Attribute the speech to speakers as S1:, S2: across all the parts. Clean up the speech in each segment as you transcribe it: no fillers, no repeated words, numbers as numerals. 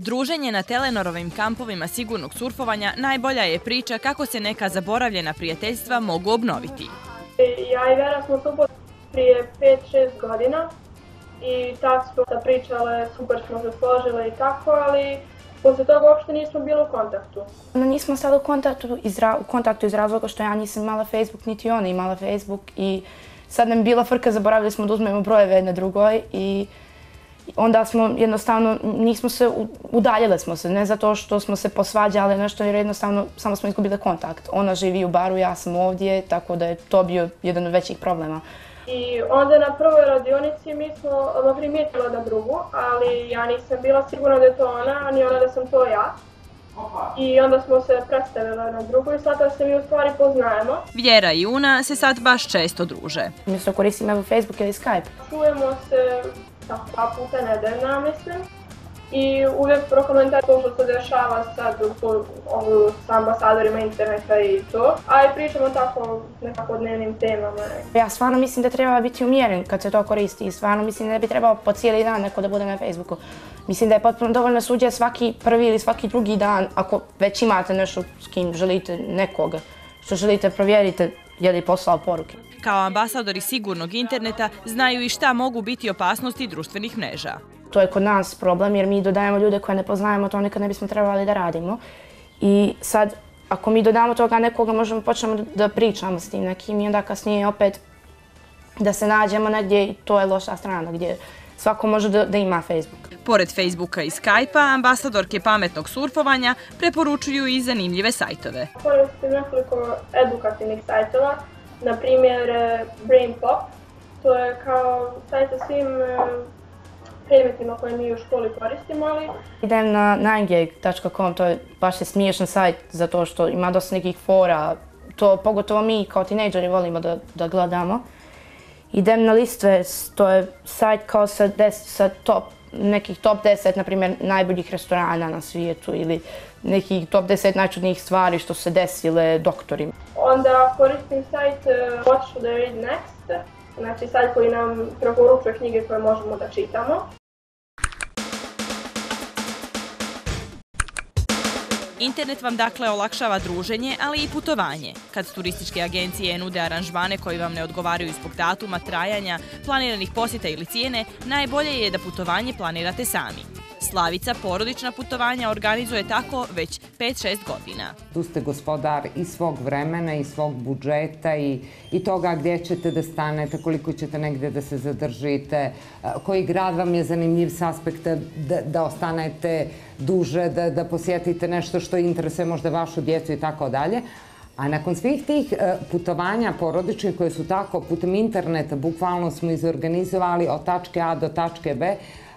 S1: Druženje na Telenorovim kampovima sigurnog surfovanja najbolja je priča kako se neka zaboravljena prijateljstva mogu obnoviti.
S2: Ja i Vera smo se upoznali prije 5-6 godina i tako smo se pričale, super smo se složile i tako, ali posle toga uopšte nismo bili u kontaktu.
S3: Nismo stali u kontaktu iz razloga što ja nisam imala Facebook, niti ona imala Facebook i sad nam je bila frka, zaboravili smo da uzmemo brojeve jedne drugoj i onda smo jednostavno, udaljile smo se, ne zato što smo se posvađali nešto, jer jednostavno samo smo izgubili kontakt. Ona živi u Baru, ja sam ovdje, tako da je to bio jedan od većih problema.
S2: I onda na prvoj radionici mi smo primijetili da drugu, ali ja nisam bila sigurna da je to ona, ni ona da sam to ja. I onda smo se predstavili na drugu i sada se mi u stvari poznajemo.
S1: Vjera i Una se sad baš često druže.
S3: Umjesto koristim evo Facebook ili Skype.
S2: Čujemo se dva puta nedeljno, mislim. I uvijek prokomentar to što se dešava sad s ambasadorima interneta i to. A i pričamo tako nekako o dnevnim temama.
S3: Ja stvarno mislim da treba biti umjeren kad se to koristi i stvarno mislim da ne bi trebao po cijeli dan neko da bude na Facebooku. Mislim da je potpuno dovoljno suđe svaki prvi ili svaki drugi dan ako već imate nešto s kim želite nekoga, što želite provjerite je li poslao poruke.
S1: Kao ambasadori sigurnog interneta znaju i šta mogu biti opasnosti društvenih mreža.
S3: To je kod nas problem jer mi dodajemo ljude koje ne poznajemo, to nikad ne bismo trebali da radimo. I sad, ako mi dodamo toga nekoga, možemo počnemo da pričamo s tim nekim i onda kasnije opet da se nađemo negdje i to je loša strana gdje svako može da ima Facebook.
S1: Pored Facebooka i Skype-a, ambasadorke pametnog surfovanja preporučuju i zanimljive sajtove.
S2: Koristim nekoliko edukativnih sajtova, na primjer BrainPop, to je kao sajt sa svim predmetima koje mi u školi koristimo, ali...
S3: Idem na 9gag.com, to je baš smiješan sajt zato što ima dosta nekih fora, to pogotovo mi kao tinejdžeri volimo da gledamo. Idem na Listves, to je sajt kao sa nekih top 10, na primjer, najboljih restorana na svijetu ili nekih top 10 najčudnijih stvari što se desile doktorima.
S2: Onda koristim sajt What Should I Read Next, znači sajt koji nam preporučuje knjige koje možemo da čitamo.
S1: Internet vam dakle olakšava druženje, ali i putovanje. Kad turističke agencije nude aranžmane koji vam ne odgovaraju zbog datuma, trajanja, planiranih posjeta ili cijene, najbolje je da putovanje planirate sami. Slavica porodična putovanja organizuje tako već 5-6 godina.
S4: Tu ste gospodar i svog vremena i svog budžeta i toga gdje ćete da stanete, koliko ćete negdje da se zadržite, koji grad vam je zanimljiv s aspekta da ostanete duže, da posjetite nešto što interesuje možda vašu djecu i tako dalje. A nakon svih tih putovanja porodičnih koje su tako putem interneta, bukvalno smo izorganizovali od tačke A do tačke B,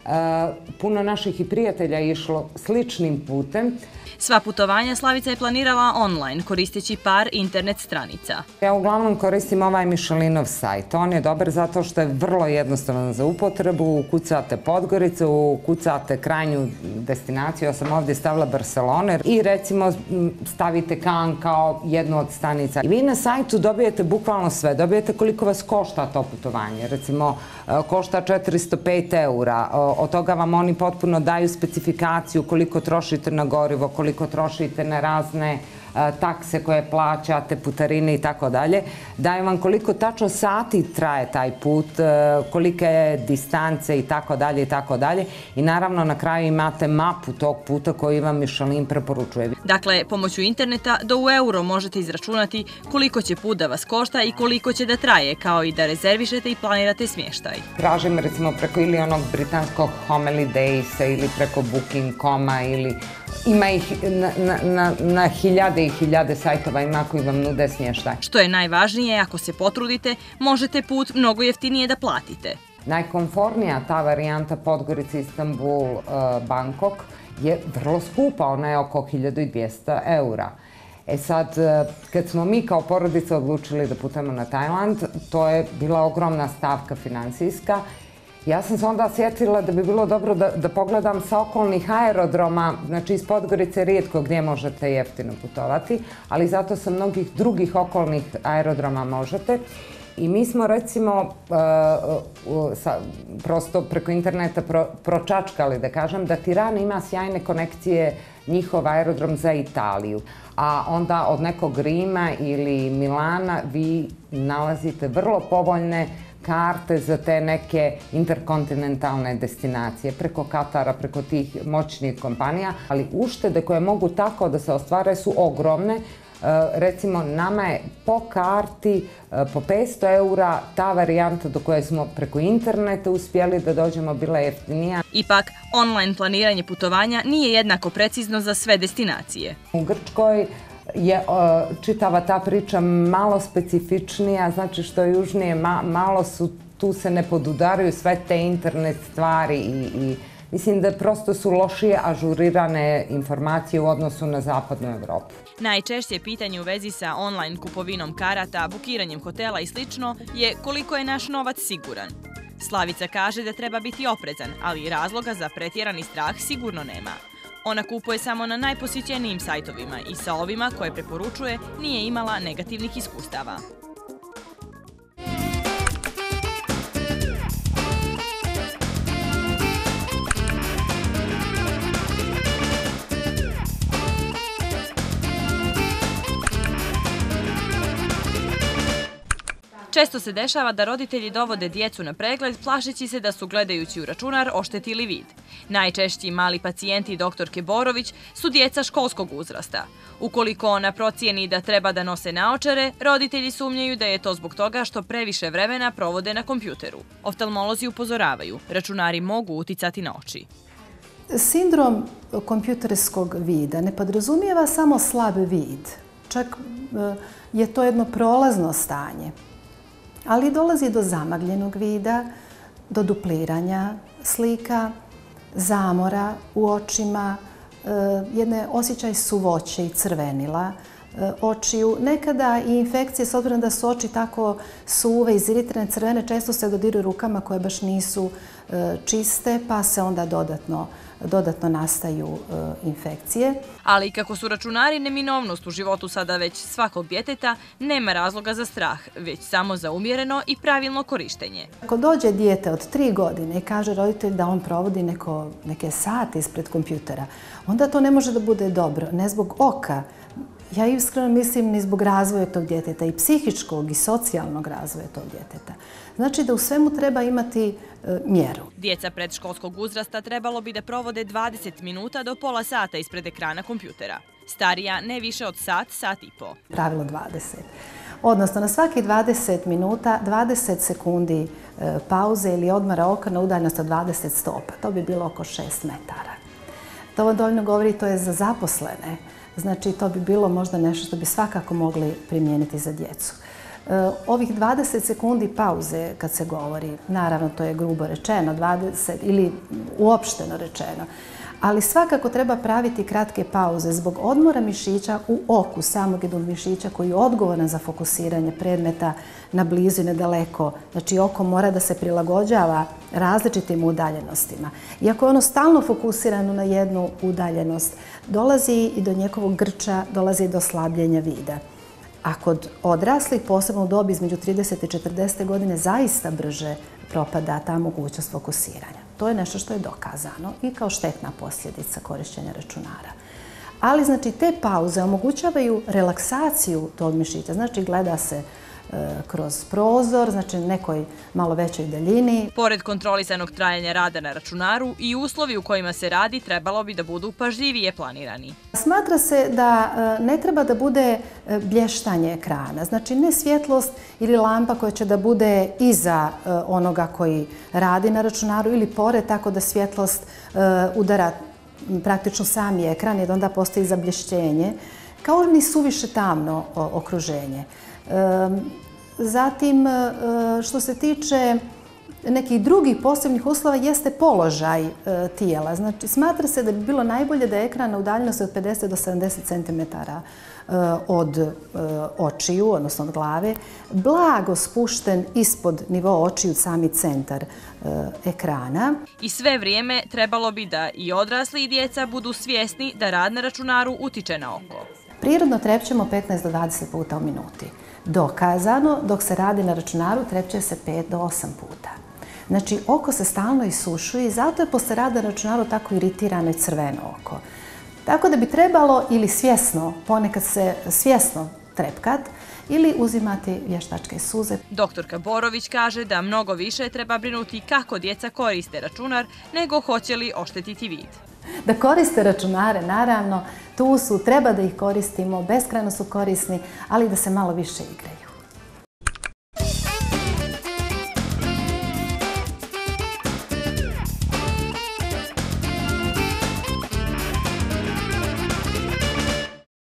S4: puno naših i prijatelja je išlo sličnim putem.
S1: Sva putovanja Slavica je planirala online, koristeći par internet stranica.
S4: Ja uglavnom koristim ovaj Michelinov sajt. On je dobar zato što je vrlo jednostavan za upotrebu. Ukucate Podgoricu, ukucate krajnju destinaciju. Ja sam ovdje stavila Barcelona i recimo stavite Cannes kao jednu od stanica. I vi na sajtu dobijete bukvalno sve. Dobijete koliko vas košta to putovanje. Recimo, košta 405 eura. Od toga vam oni potpuno daju specifikaciju koliko trošite na gorivo, koliko trošite na razne takse koje plaćate, putarine i tako dalje. Daju vam koliko tačno sati traje taj put, kolike je distance i tako dalje i tako dalje. I naravno na kraju imate mapu tog puta koju vam Michelin preporučuje.
S1: Dakle, pomoću interneta do u euro možete izračunati koliko će put da vas košta i koliko će da traje, kao i da rezervišete i planirate smještaj.
S4: Tražim recimo preko ili onog britanskog Holidays ili preko Booking.com-a ili ima ih na hiljade i hiljade sajtova ima koji vam nude smještaj.
S1: Što je najvažnije, ako se potrudite, možete put mnogo jeftinije da platite.
S4: Najkomfornija ta varijanta Podgorica, Istanbul, Bangkok je vrlo skupa, ona je oko 1200 eura. E sad, kad smo mi kao porodica odlučili da putujemo na Tajland, to je bila ogromna stavka finansijska. Ja sam se onda sjetila da bi bilo dobro da pogledam sa okolnih aerodroma, znači iz Podgorice rijetko gdje možete jeftino putovati, ali zato sa mnogih drugih okolnih aerodroma možete. I mi smo recimo prosto preko interneta pročačkali, da kažem, da Tirana ima sjajne konekcije, njihov aerodrom za Italiju. A onda od nekog Rima ili Milana vi nalazite vrlo povoljne karte za te neke interkontinentalne destinacije preko Katara, preko tih moćnih kompanija, ali uštede koje mogu tako da se ostvare su ogromne. Recimo, nama je po karti po 500 eura ta varijanta do koje smo preko interneta uspjeli da dođemo bila jeftinija.
S1: Ipak, online planiranje putovanja nije jednako precizno za sve destinacije.
S4: U Grčkoj je čitava ta priča malo specifičnija, znači što južnije malo su, tu se ne podudaraju sve te internet stvari i mislim da prosto su lošije ažurirane informacije u odnosu na zapadnu Evropu.
S1: Najčešće pitanje u vezi sa online kupovinom karata, bukiranjem hotela i slično je koliko je naš novac siguran. Slavica kaže da treba biti oprezan, ali razloga za pretjerani strah sigurno nema. Ona kupuje samo na najposjećenijim sajtovima i sa ovima koje preporučuje nije imala negativnih iskustava. Često se dešava da roditelji dovode djecu na pregled plašeći se da su gledajući u računar oštetili vid. Najčešći mali pacijenti doktorke Borović su djeca školskog uzrasta. Ukoliko ona procijeni da treba da nose naočare, roditelji sumnjaju da je to zbog toga što previše vremena provode na kompjuteru. Oftalmolozi upozoravaju, računari mogu uticati na oči.
S5: Sindrom kompjuterskog vida ne podrazumijeva samo slab vid. Čak je to jedno prolazno stanje. Ali dolazi do zamagljenog vida, do dupliranja slika, zamora u očima, jedne osjećaj suvoće i crvenila očiju. Nekada i infekcije, s obzirom da su oči tako suve, iziritirane, crvene, često se dodiruju rukama koje baš nisu čiste, pa se onda dodatno nastaju infekcije.
S1: Ali kako su računari neminovnost u životu sada već svakog djeteta, nema razloga za strah, već samo za umjereno i pravilno korištenje.
S5: Ako dođe dijete od 3 godine i kaže roditelj da on provodi neke sate ispred kompjutera, onda to ne može da bude dobro, ne zbog oka. Ja iskreno mislim ni zbog razvoja tog djeteta, i psihičkog i socijalnog razvoja tog djeteta. Znači da u svemu treba imati mjeru.
S1: Djeca predškolskog uzrasta trebalo bi da provode 20 minuta do pola sata ispred ekrana kompjutera. Starija ne više od sat i po.
S5: Pravilo 20. Odnosno na svaki 20 minuta, 20 sekundi pauze ili odmora oka na udaljenost od 20 stopa. To bi bilo oko 6 metara. To dovoljno govori, to je za zaposlene. Znači, to bi bilo možda nešto što bi svakako mogli primijeniti za djecu. Ovih 20 sekundi pauze, kad se govori, naravno to je grubo rečeno, 20 ili uopšteno rečeno, ali svakako treba praviti kratke pauze zbog odmora mišića u oku, samog jednog mišića koji je odgovoran za fokusiranje predmeta na blizu i na daleko. Znači, oko mora da se prilagođava različitim udaljenostima. Iako je ono stalno fokusirano na jednu udaljenost, dolazi i do njegovog grča, dolazi i do slabljenja vida. A kod odraslih, posebno u dobi između 30 i 40 godine, zaista brže propada ta mogućnost fokusiranja. To je nešto što je dokazano i kao štetna posljedica korištenja računara. Ali, znači, te pauze omogućavaju relaksaciju tog mišića. Znači, gleda se kroz prozor, znači nekoj malo većoj daljini.
S1: Pored kontrolisanog trajanja rada na računaru i uslovi u kojima se radi trebalo bi da budu pažljivije planirani.
S5: Smatra se da ne treba da bude blještanje ekrana, znači ne svjetlost ili lampa koja će da bude iza onoga koji radi na računaru ili pored, tako da svjetlost udara praktično sami ekran jer onda postoji zablešćenje, kao ni suviše tamno okruženje. Zatim, što se tiče nekih drugih posebnih uslova, jeste položaj tijela. Znači, smatra se da bi bilo najbolje da je ekran na udaljenosti od 50 do 70 cm od očiju, odnosno od glave, blago spušten ispod nivoa očiju, sami centar ekrana.
S1: I sve vrijeme trebalo bi da i odrasli i djeca budu svjesni da rad na računaru utiče na oko.
S5: Prirodno trepćemo 15 do 20 puta u minuti. Dokazano, dok se radi na računaru, trepće se 5 do 8 puta. Znači, oko se stalno isušuje i zato je posle rada na računaru tako iritirano i crveno oko. Tako da bi trebalo ili svjesno, ponekad se svjesno trepkat, ili uzimati vještačke suze.
S1: Doktorka Borović kaže da mnogo više treba brinuti kako djeca koriste računar, nego hoće li oštetiti vid.
S5: Da koriste računare, naravno, tu su, treba da ih koristimo, beskrajno su korisni, ali da se malo više igraju.